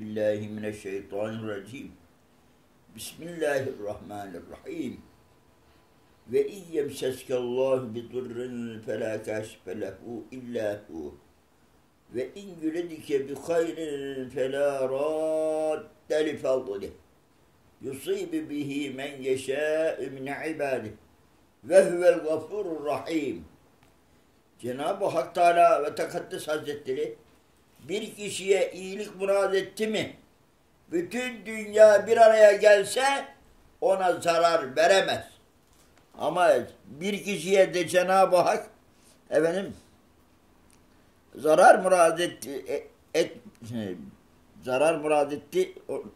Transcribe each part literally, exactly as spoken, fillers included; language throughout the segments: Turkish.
billahi mineşşeytanirracim. Bismillahirrahmanirrahim. Ve iyyemseskallahu bidurrin felâ kâşife lehu illâ hu. Ve in yuridike bi hayrin felâ radde li fadlih. Yusibu bihi men yeşâ'u min ibâdih. Ve huvel gafurur rahim. Cenab-ı Hak Teâlâ ve Tekaddes Hazretleri bir kişiye iyilik murad etti mi, bütün dünya bir araya gelse ona zarar veremez. Ama bir kişiye de Cenab-ı Hak efendim zarar murad etti, et, et, zarar murad etti.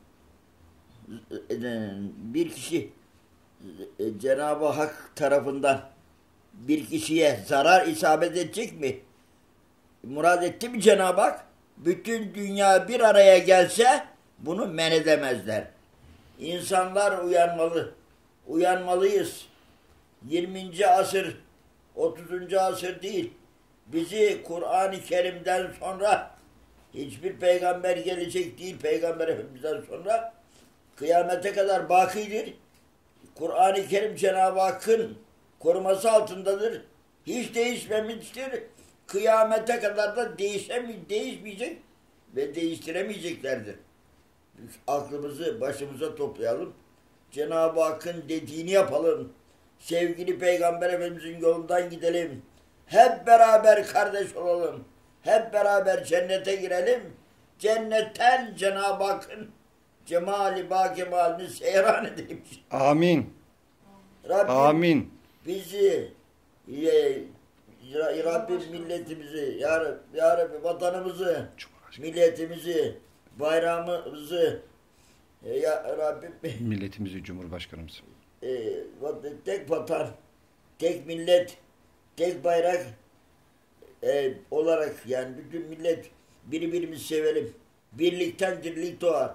Bir kişi Cenab-ı Hak tarafından bir kişiye zarar isabet edecek mi? Murad etti mi Cenab-ı Hak? Bütün dünya bir araya gelse bunu men edemezler. İnsanlar uyanmalı. Uyanmalıyız. yirminci asır, otuzuncu asır değil. Bizi Kur'an-ı Kerim'den sonra hiçbir peygamber gelecek değil. Peygamber Efendimiz'den sonra kıyamete kadar bakidir. Kur'an-ı Kerim Cenab-ı Hakk'ın koruması altındadır. Hiç değişmemiştir. Kıyamete kadar da değişemi, değişmeyecek ve değiştiremeyeceklerdir. Aklımızı başımıza toplayalım. Cenab-ı Hakk'ın dediğini yapalım. Sevgili Peygamber Efendimiz'in yolundan gidelim. Hep beraber kardeş olalım. Hep beraber cennete girelim. Cennetten Cenab-ı Hakk'ın cemali ba kemalini seyran edelim. Amin. Rabbim Amin. bizi e, Rabbim milletimizi, ya Rabbi, ya Rabbi vatanımızı, milletimizi, bayrağımızı, e, ya Rabbim milletimizi, Cumhurbaşkanımız. E, tek vatan, tek millet, tek bayrak e, olarak yani bütün millet birbirimizi sevelim. Birlikten dirlik doğar.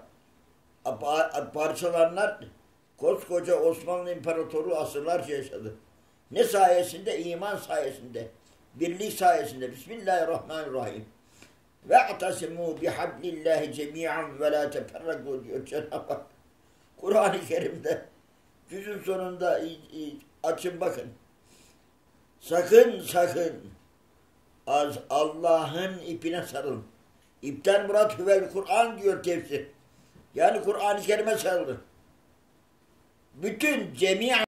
Parçalanlar koskoca Osmanlı İmparatoru asırlarca yaşadı. Ne sayesinde? İman sayesinde. Birlik sayesinde. Bismillahirrahmanirrahim. Ve atasimu bihablillahi cemi'an ve la teferraku diyor Cenab-ı Hak. Kur'an-ı Kerim'de cüzün sonunda açın bakın. Sakın sakın az Allah'ın ipine sarılın. İpten murat hüvel Kur'an diyor tefsir. Yani Kur'an-ı Kerim'e sarılın. Bütün cemi'an